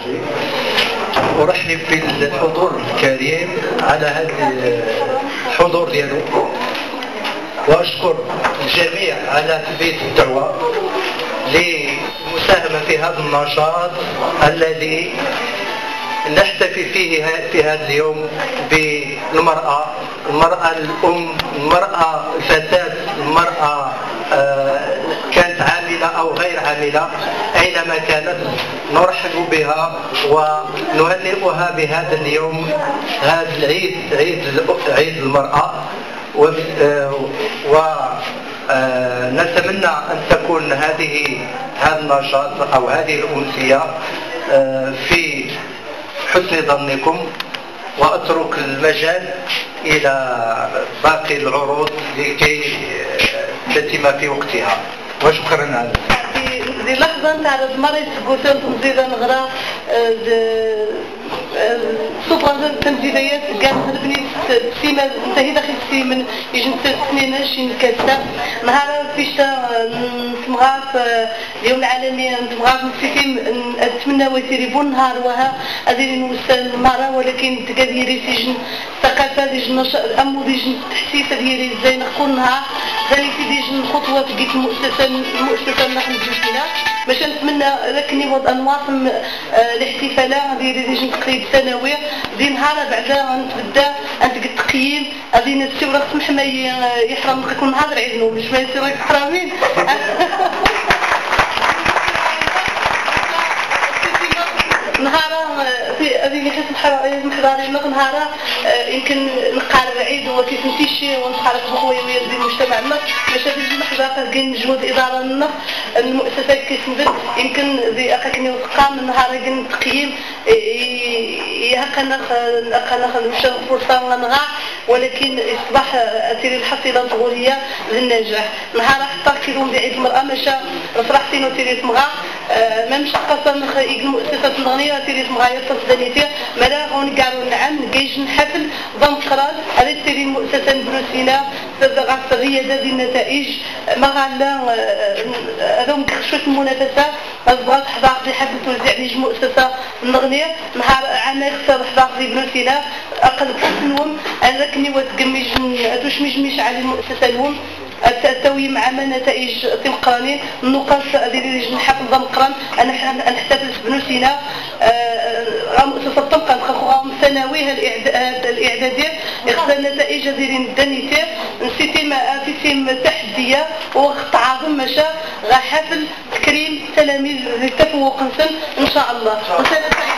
أرحب بالحضور الكريم على هذا الحضور ديالو، وأشكر الجميع على تلبية الدعوة للمساهمة في هذا النشاط الذي نحتفل فيه في هذا اليوم بالمرأة، المرأة الأم، المرأة الفتاة، المرأة كانت عاملة أو غير عاملة، أينما كانت نرحب بها ونهنئها بهذا اليوم، هذا العيد، عيد المرأة. ونتمنى أن تكون هذا النشاط أو هذه الأمسية في حسن ظنكم، وأترك المجال إلى باقي العروض لكي تتم في وقتها، وشكرا على دي لحظة نتاع المريض قلت نزيد نغرا سوبر تمثيليات كاع خربني سيما انتهي داخل السيمن يجي 3 سنين شي كاسة نهار فيش نتمغى في اليوم العالمي نتمغى في السيتيم نتمنى ويتريبون نهار وها هذه نوصل المرأة، ولكن تقديري سجن ثقافة ديجن أمو ديجن تحسيس ديالي ازاي نكون نهار ذلك ديجن خطوة في المؤسسة نحن جوجنا باش نتمنى لكني وضع نواصل الاحتفالات ديجن تقريب سنوي دي نهار بعدا نتبدا نتقد التقييم غادي نسيو راه سمح ما يحرم يكون نهار عيد مش ما يصير حرامين نهار في هذه كيف محضرين نهار يمكن نقارب عيد وكيف نتيشي ونتحرك بخويا ويدي المجتمع ما باش هذه المحضرات كاين مجهود اداره لنا المؤسسات كيسنبت يمكن ذي اكاكني وتقام النهار كاين التقييم ناخذ مش فرصه نغا، ولكن اصبح اثير الحصيله الظهوريه للنجاح نهار حتى كيلون عيد المراه مشى فرحتين وتيريت مغا ما مش قصه المؤسسات النغنيه تيريت مغاير تصدنيتي ملا هون قالوا نعم كيجي نحفل ضم قرار على تيري المؤسسه البروسينا تدغى الرياده ديال النتائج ما غالا هذوك شويه المنافسه اصبحت حضار في حفل توزيع لي المؤسسه النغنيه نهار عام يخسر حضار في بروسينا اقل تنوم انا كني وتقميج اتوش مش على المؤسسه اليوم التوي مع نتائج تمقرانين النقاط اللي نحافظ ضم قران انا نحتفل بنوسينا مؤسسه طبقا خاخوهم سنويه الاعداديه يخسر النتائج ديال الدنيتير نسيتيم تحديه وقت عظيم مشى غا حفل تكريم تلاميذ التفوق ان شاء الله.